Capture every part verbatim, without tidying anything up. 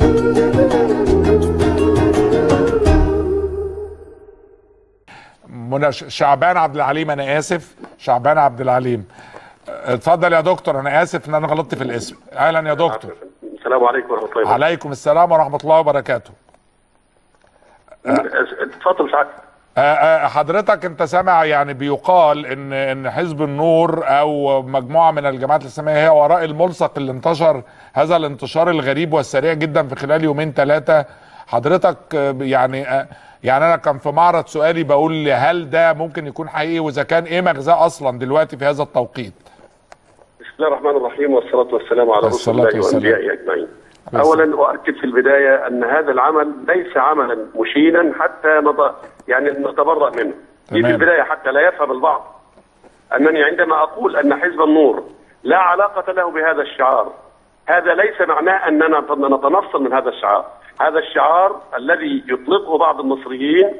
منى شعبان عبد العليم، انا اسف شعبان عبد العليم. اتفضل يا دكتور، انا اسف ان انا غلطت في الاسم. اهلا يا دكتور. السلام عليكم ورحمه الله وبركاته. عليكم السلام ورحمه الله وبركاته. اتفضل سعادتك. حضرتك انت سامع يعني بيقال ان ان حزب النور او مجموعه من الجماعات الاسلاميه هي وراء الملصق اللي انتشر هذا الانتشار الغريب والسريع جدا في خلال يومين ثلاثه. حضرتك يعني يعني انا كان في معرض سؤالي بقول هل ده ممكن يكون حقيقي، واذا كان ايه مغزاه اصلا دلوقتي في هذا التوقيت؟ بسم الله الرحمن الرحيم، والصلاه والسلام على رسول الله وانبيائه اجمعين. اولا اؤكد في البدايه ان هذا العمل ليس عملا مشينا حتى نض... يعني نتبرأ منه. دي في البدايه حتى لا يفهم البعض انني عندما اقول ان حزب النور لا علاقه له بهذا الشعار، هذا ليس معناه اننا نتنصل من هذا الشعار. هذا الشعار الذي يطلقه بعض المصريين.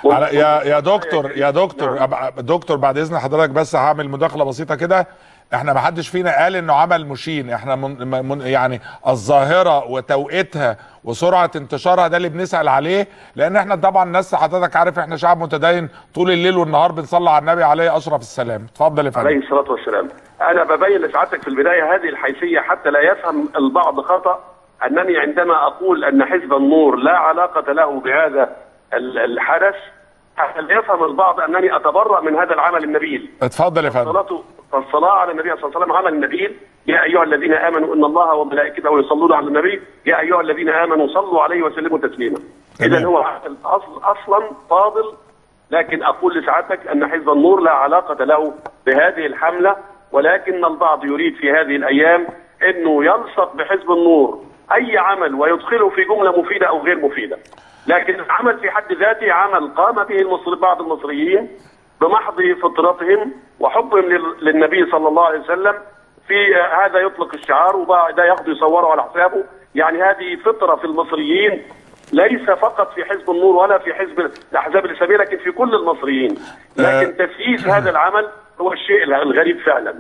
يا يا دكتور يا دكتور دكتور بعد اذن حضرتك بس هعمل مداخله بسيطه كده. احنا ما حدش فينا قال انه عمل مشين، احنا من من يعني الظاهره وتوقيتها وسرعه انتشارها ده اللي بنسال عليه، لان احنا طبعا الناس حضرتك عارف احنا شعب متدين طول الليل والنهار بنصلي على النبي عليه اشرف السلام. اتفضل يا فندم. عليه الصلاه والسلام. انا ببين لسعادتك في البدايه هذه الحيثيه حتى لا يفهم البعض خطا انني عندما اقول ان حزب النور لا علاقه له بهذا الحدث حتى لا يفهم البعض انني اتبرأ من هذا العمل النبيل. اتفضل يا فندم. فالصلاة على النبي صلى الله عليه وسلم عمل نبيل. يا أيها الذين آمنوا إن الله وملائكته يصلون على النبي يا أيها الذين آمنوا صلوا عليه وسلموا تسليما. إذا هو أصل أصلا فاضل، لكن أقول لسعادتك أن حزب النور لا علاقة له بهذه الحملة، ولكن البعض يريد في هذه الأيام أنه يلصق بحزب النور أي عمل ويدخله في جملة مفيدة أو غير مفيدة. لكن العمل في حد ذاته عمل قام به المصري بعض المصريين بمحض فطرتهم وحبهم للنبي صلى الله عليه وسلم. في هذا يطلق الشعار وده ياخده يصوره على حسابه. يعني هذه فطره في المصريين، ليس فقط في حزب النور ولا في حزب الاحزاب الاسلاميه، لكن في كل المصريين. لكن تسييس هذا العمل هو الشيء الغريب فعلا.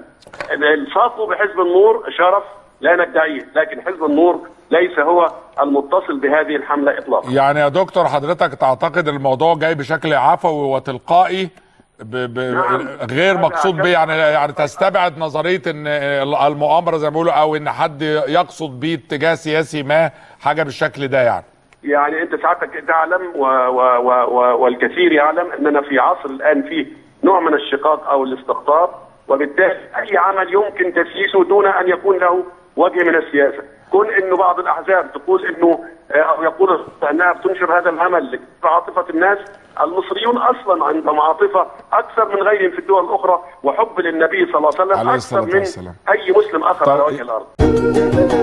الصاقه بحزب النور شرف لا ندعيه، لكن حزب النور ليس هو المتصل بهذه الحمله اطلاقا. يعني يا دكتور حضرتك تعتقد الموضوع جاي بشكل عفوي وتلقائي ب ب نعم. غير مقصود به، يعني يعني تستبعد نظريه ان المؤامره زي ما بيقولوا او ان حد يقصد به اتجاه سياسي ما، حاجه بالشكل ده يعني. يعني انت ساعتك تعلم و و و والكثير يعلم اننا في عصر الان فيه نوع من الشقاق او الاستقطاب، وبالتالي اي عمل يمكن تسييسه دون ان يكون له وجه من السياسه. كون انه بعض الاحزاب تقول انه او يقول انها بتنشر هذا العمل لعاطفه الناس، المصريون اصلا عندهم عاطفه اكثر من غيرهم في الدول الاخرى، وحب للنبي صلى الله عليه وسلم اكثر من اي مسلم اخر على وجه الارض.